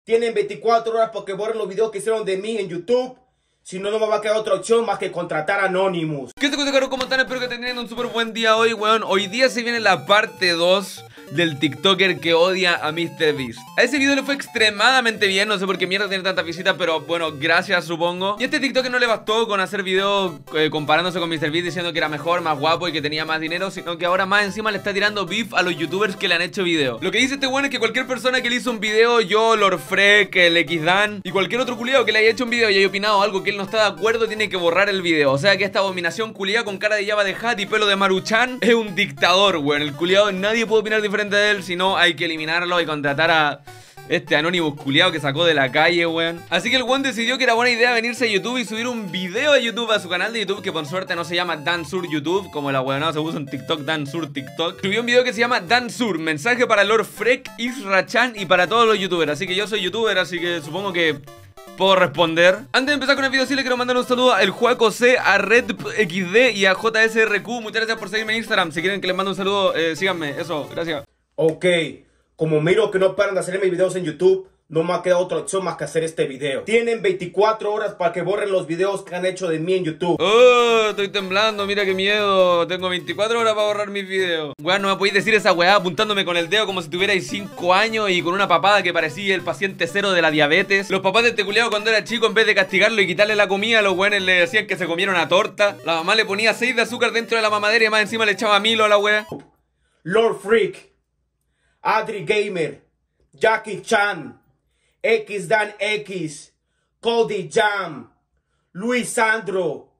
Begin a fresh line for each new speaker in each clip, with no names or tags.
Tienen 24 horas para que borren los videos que hicieron de mí en YouTube. Si no, no me va a quedar otra opción más que contratar a Anonymous.
¿Qué te cuenta, caro? ¿Cómo están? Espero que estén teniendo un súper buen día hoy, weón. Hoy día se viene la parte 2 del TikToker que odia a MrBeast. A ese video le fue extremadamente bien, no sé por qué mierda tiene tanta visita, pero bueno, gracias supongo. Y a este TikToker no le bastó con hacer videos comparándose con MrBeast, diciendo que era mejor, más guapo y que tenía más dinero, sino que ahora más encima le está tirando beef a los youtubers que le han hecho video. Lo que dice este weón es que cualquier persona que le hizo un video, yo, Lord Freck, el XDan y cualquier otro culiado que le haya hecho un video y haya opinado algo que él no está de acuerdo, tiene que borrar el video. O sea que esta abominación culiada con cara de Java de Hat y pelo de Maruchan es un dictador, weón. El culiado, nadie puede opinar diferente de él, sino hay que eliminarlo y contratar a este Anonymous culiado que sacó de la calle, weón. Así que el weón decidió que era buena idea venirse a YouTube y subir un video a YouTube, a su canal de YouTube, que por suerte no se llama Dansur YouTube, como la weonada se puso en TikTok, Dansur TikTok. Subió un video que se llama Dansur, mensaje para Lord Freck, Israchan y para todos los youtubers. Así que yo soy youtuber, así que supongo que puedo responder. Antes de empezar con el video, sí le quiero mandar un saludo a El Juaco C, a RedXD y a JSRQ. Muchas gracias por seguirme en Instagram. Si quieren que les mande un saludo, síganme. Eso, gracias.
Ok, como miro que no paran de hacerme videos en YouTube, no me ha quedado otra opción más que hacer este video. Tienen 24 horas para que borren los videos que han hecho de mí en YouTube.
Oh, estoy temblando, mira qué miedo. Tengo 24 horas para borrar mis videos. Weón, no me podéis decir esa weá apuntándome con el dedo como si tuvierais 5 años y con una papada que parecía el paciente cero de la diabetes. Los papás de este culiao cuando era chico, en vez de castigarlo y quitarle la comida, los weones le decían que se comiera una torta. La mamá le ponía 6 de azúcar dentro de la mamadera y más encima le echaba Milo a la weá.
Lord Freck, Adri Gamer, Jackie Chan, XDan X, Cody Jam, Luis Sandro,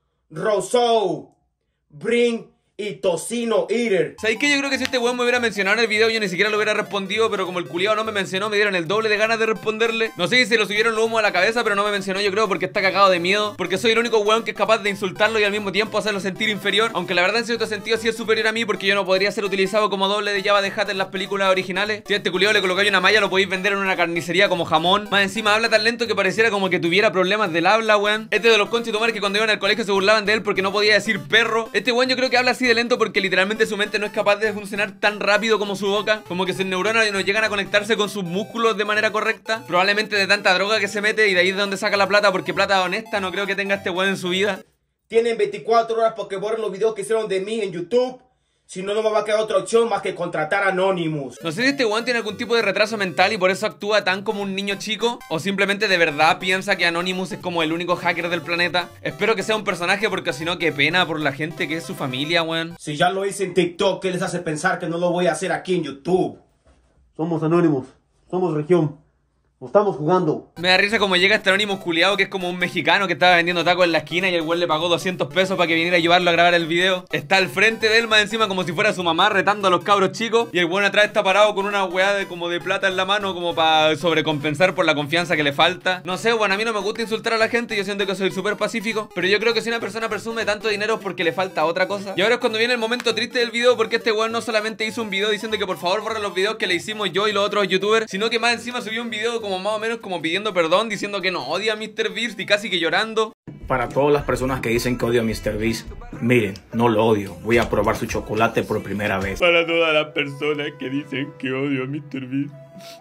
Rousseau, Brin y Tocino Eater.
¿Sabéis qué? Yo creo que si este weón me hubiera mencionado en el video, yo ni siquiera lo hubiera respondido, pero como el culiao no me mencionó, me dieron el doble de ganas de responderle. No sé si se lo subieron el humo a la cabeza, pero no me mencionó, yo creo, porque está cagado de miedo. Porque soy el único weón que es capaz de insultarlo y al mismo tiempo hacerlo sentir inferior. Aunque la verdad en cierto sentido sí es superior a mí, porque yo no podría ser utilizado como doble de Java de Hat en las películas originales. Si a este culiao le colocáis una malla, lo podéis vender en una carnicería como jamón. Más encima habla tan lento que pareciera como que tuviera problemas del habla, weón. Este de los conchetumar que cuando iban al colegio se burlaban de él porque no podía decir perro. Este weón yo creo que habla así de lento porque literalmente su mente no es capaz de funcionar tan rápido como su boca. Como que sus neuronas no llegan a conectarse con sus músculos de manera correcta. Probablemente de tanta droga que se mete y de ahí es de donde saca la plata, porque plata honesta no creo que tenga este weón en su vida.
Tienen 24 horas para que borren los videos que hicieron de mí en YouTube. Si no, no me va a quedar otra opción más que contratar a Anonymous.
No sé si este weón tiene algún tipo de retraso mental y por eso actúa tan como un niño chico, o simplemente de verdad piensa que Anonymous es como el único hacker del planeta. Espero que sea un personaje, porque si no, qué pena por la gente que es su familia, weón.
Si ya lo hice en TikTok, ¿qué les hace pensar que no lo voy a hacer aquí en YouTube?
Somos Anonymous, somos región, nos estamos jugando.
Me da risa como llega este Anonymous culiado que es como un mexicano que estaba vendiendo tacos en la esquina y el güey le pagó 200 pesos para que viniera a ayudarlo a grabar el video. Está al frente de él más encima como si fuera su mamá retando a los cabros chicos, y el güey atrás está parado con una weá como de plata en la mano como para sobrecompensar por la confianza que le falta. No sé, bueno, a mí no me gusta insultar a la gente, yo siento que soy súper pacífico, pero yo creo que si una persona presume tanto dinero es porque le falta otra cosa. Y ahora es cuando viene el momento triste del video, porque este güey no solamente hizo un video diciendo que por favor borren los videos que le hicimos yo y los otros youtubers, sino que más encima subió un video como más o menos como pidiendo perdón, diciendo que no odia a MrBeast y casi que llorando.
Para todas las personas que dicen que odio a MrBeast, miren, no lo odio, voy a probar su chocolate por primera vez.
Para todas las personas que dicen que odio a MrBeast,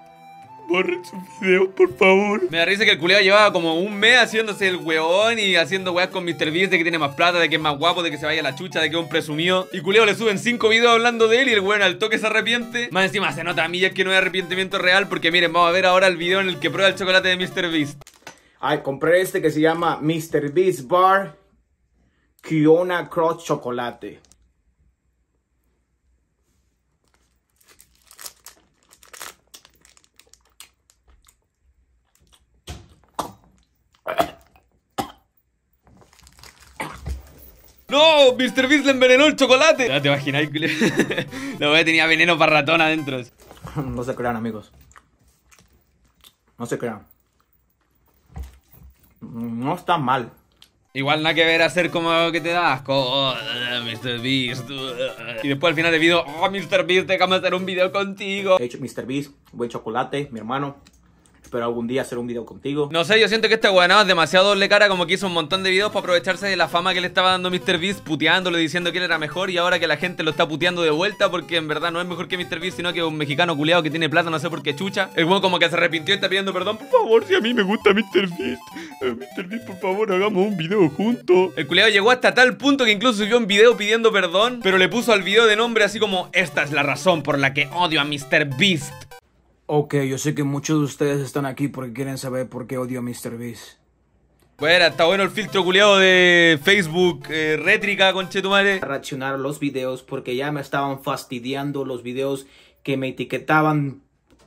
borren sus videos, por favor. Me da risa que el culiao llevaba como un mes haciéndose el weón y haciendo weas con MrBeast, de que tiene más plata, de que es más guapo, de que se vaya a la chucha, de que es un presumido. Y culiao le suben 5 videos hablando de él y el weón al toque se arrepiente. Más encima se nota a mí es que no hay arrepentimiento real, porque miren, vamos a ver ahora el video en el que prueba el chocolate de MrBeast.
Ay, compré este que se llama MrBeast Bar Kiona Crunch Chocolate.
¡No! MrBeast le envenenó el chocolate. Ya te imaginas, la wea tenía veneno para ratón adentro.
No se crean, amigos. No se crean. No está mal.
Igual nada que ver hacer como que te da asco. Oh, MrBeast. Y después al final del video, oh, MrBeast, déjame hacer un video contigo.
He hecho MrBeast, buen chocolate, mi hermano. Espero algún día hacer un video contigo.
No sé, yo siento que este weonado es demasiado doble cara, como que hizo un montón de videos para aprovecharse de la fama que le estaba dando MrBeast, puteándolo, diciendo que él era mejor, y ahora que la gente lo está puteando de vuelta porque en verdad no es mejor que MrBeast, sino que un mexicano culiado que tiene plata, no sé por qué chucha. El weón como que se arrepintió y está pidiendo perdón. Por favor, si a mí me gusta MrBeast, MrBeast, por favor, hagamos un video juntos. El culiado llegó hasta tal punto que incluso subió un video pidiendo perdón, pero le puso al video de nombre así como: esta es la razón por la que odio a MrBeast.
Ok, yo sé que muchos de ustedes están aquí porque quieren saber por qué odio a MrBeast.
Bueno, está bueno el filtro culiado de Facebook, rétrica, conchetumare.
Reaccionar a los videos porque ya me estaban fastidiando los videos que me etiquetaban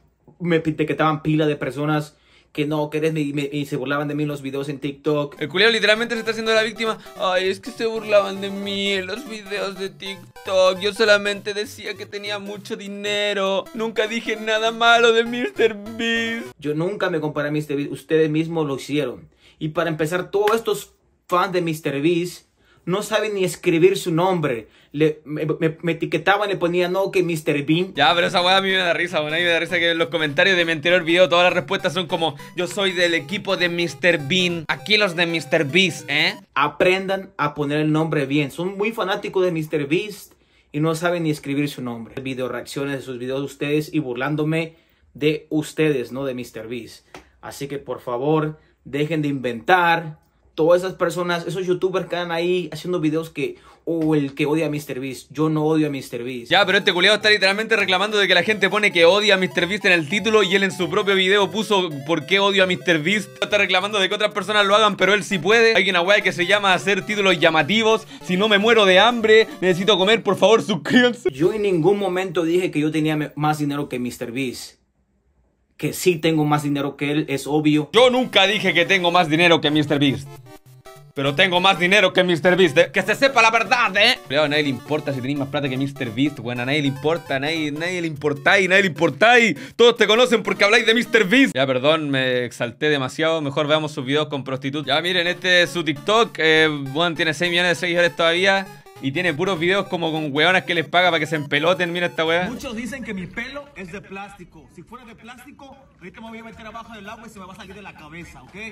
pila de personas que no, que eres y se burlaban de mí en los videos en TikTok.
El culiao literalmente se está haciendo la víctima. Ay, es que se burlaban de mí en los videos de TikTok. Yo solamente decía que tenía mucho dinero. Nunca dije nada malo de MrBeast.
Yo nunca me comparé a MrBeast, ustedes mismos lo hicieron. Y para empezar, todos estos fans de MrBeast no saben ni escribir su nombre. Me etiquetaban, le ponían no, que MrBeast.
Ya, pero esa weá a mí me da risa, bueno, a mí me da risa que en los comentarios de mi anterior video todas las respuestas son como: yo soy del equipo de MrBeast. Aquí los de MrBeast,
Aprendan a poner el nombre bien. Son muy fanáticos de MrBeast y no saben ni escribir su nombre. Video reacciones de sus videos de ustedes y burlándome de ustedes, no de MrBeast. Así que por favor, dejen de inventar. Todas esas personas, esos youtubers que andan ahí haciendo videos que... el que odia a MrBeast. Yo no odio a MrBeast.
Ya, pero este culiado está literalmente reclamando de que la gente pone que odia a MrBeast en el título, y él en su propio video puso ¿por qué odio a MrBeast? Está reclamando de que otras personas lo hagan, pero él sí puede. Hay una weá que se llama hacer títulos llamativos. Si no me muero de hambre, necesito comer, por favor suscríbanse.
Yo en ningún momento dije que yo tenía más dinero que MrBeast. Que sí tengo más dinero que él, es obvio.
Yo nunca dije que tengo más dinero que MrBeast, pero tengo más dinero que MrBeast, que se sepa la verdad, Pero a nadie le importa si tenéis más plata que MrBeast, bueno, a nadie le importa, nadie le importáis. Todos te conocen porque habláis de MrBeast. Ya, perdón, me exalté demasiado, mejor veamos sus videos con prostitutas. Ya, miren, este es su TikTok, bueno, tiene 6 millones de seguidores todavía. Y tiene puros videos como con weonas que les paga para que se empeloten. Mira esta wea.
Muchos dicen que mi pelo es de plástico. Si fuera de plástico, ahorita me voy a meter abajo del agua y se me va a salir de la cabeza, ¿ok?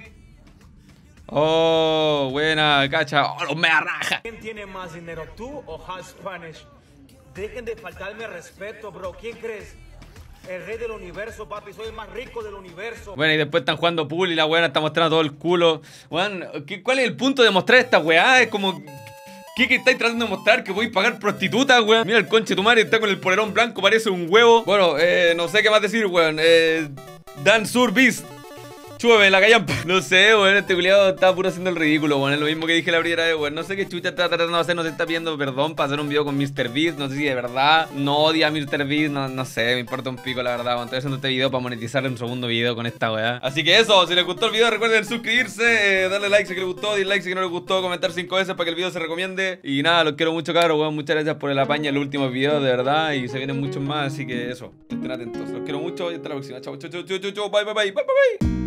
Oh, buena, cacha. Oh, los mea raja.
¿Quién tiene más dinero, tú o Hot Spanish? Dejen de faltarme respeto, bro. ¿Quién crees? El rey del universo, papi. Soy el más rico del universo.
Bueno, y después están jugando pool y la weona está mostrando todo el culo. Bueno, ¿cuál es el punto de mostrar esta weá? Es como... ¿Qué estáis tratando de mostrar? ¿Que voy a pagar prostitutas, weón? Mira el conche tu madre, está con el polerón blanco, parece un huevo. Bueno, no sé qué más decir, weón. Dan Surbeast. Chúbeme la callampa. No sé, weón, este culiado está puro haciendo el ridículo, weón. Es lo mismo que dije la primera vez, weón. No sé qué chucha está tratando de hacer, no se está pidiendo perdón para hacer un video con MrBeast. No sé si de verdad no odia a MrBeast, no sé, me importa un pico, la verdad, weón. Estoy haciendo este video para monetizar en un segundo video con esta weá. Así que eso, si les gustó el video, recuerden suscribirse, darle like si les gustó, dislike si no les gustó, comentar 5 veces para que el video se recomiende. Y nada, los quiero mucho, cabros, weón. Muchas gracias por el apaño en los últimos videos, de verdad. Y se vienen muchos más, así que eso, estén atentos. Los quiero mucho y hasta la próxima. Chau, chau, chau, chau, chau, bye, bye, bye, bye, bye.